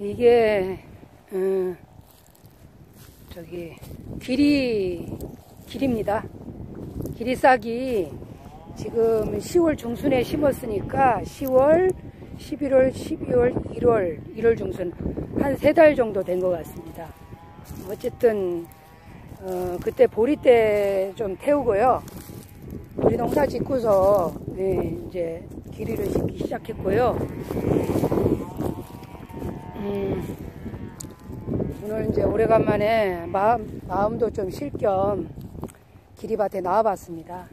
이게 저기 길입니다. 길이 싹이 지금 10월 중순에 심었으니까 10월, 11월, 12월, 1월 중순 한 3달 정도 된 것 같습니다. 어쨌든 그때 보리 때 좀 태우고요. 보리 농사 짓고서 이제 기리를 심기 시작했고요. 오늘 이제 오래간만에 마음도 좀 쉴 겸 기리밭에 나와봤습니다.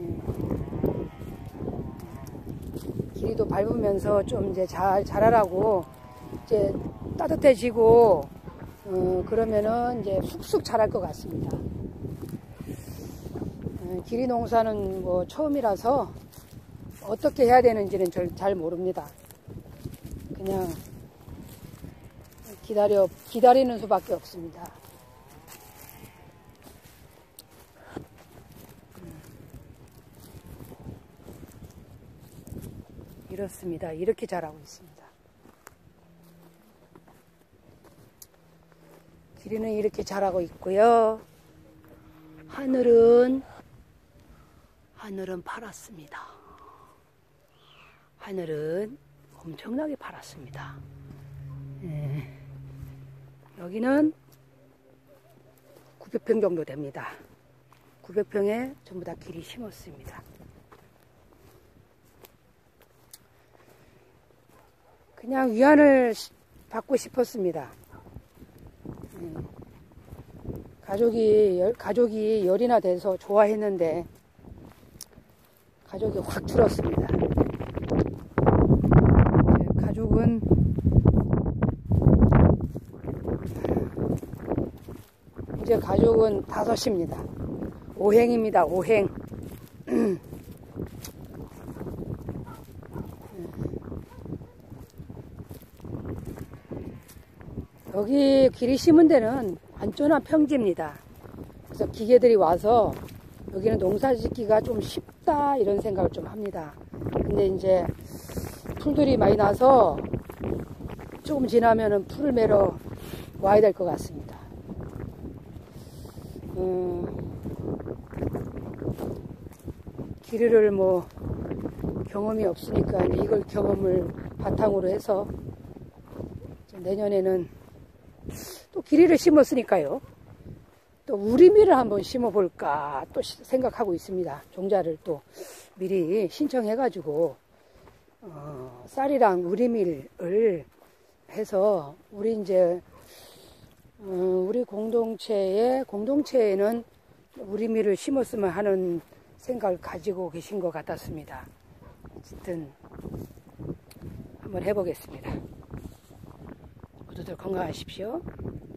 기리도 밟으면서 좀 이제 잘 자라라고 이제 따뜻해지고 그러면은 이제 쑥쑥 자랄 것 같습니다. 기리 농사는 뭐 처음이라서 어떻게 해야 되는지는 잘 모릅니다. 그냥 기다리는 수밖에 없습니다. 이렇습니다. 이렇게 자라고 있습니다. 기리는 이렇게 자라고 있고요. 하늘은 파랗습니다. 하늘은 엄청나게 파랗습니다. 여기는 900평 정도 됩니다. 900평에 전부 다 기리 심었습니다. 그냥 위안을 받고 싶었습니다. 가족이 열이나 돼서 좋아했는데 가족이 확 줄었습니다. 이제 가족은 5입니다. 5행입니다. 5행. 여기 기리 심은 데는 완전한 평지입니다. 그래서 기계들이 와서 여기는 농사 짓기가 좀 쉽다 이런 생각을 좀 합니다. 근데 이제 풀들이 많이 나서 조금 지나면은 풀을 매러 와야 될 것 같습니다. 기리를 뭐 경험이 없으니까 이걸 경험을 바탕으로 해서 내년에는 또 기리를 심었으니까요. 또 우리밀을 한번 심어볼까 또 생각하고 있습니다. 종자를 또 미리 신청해가지고 쌀이랑 우리밀을 해서 우리 공동체에는 우리밀을 심었으면 하는 생각을 가지고 계신 것 같았습니다. 어쨌든 한번 해보겠습니다. 모두들 건강하십시오.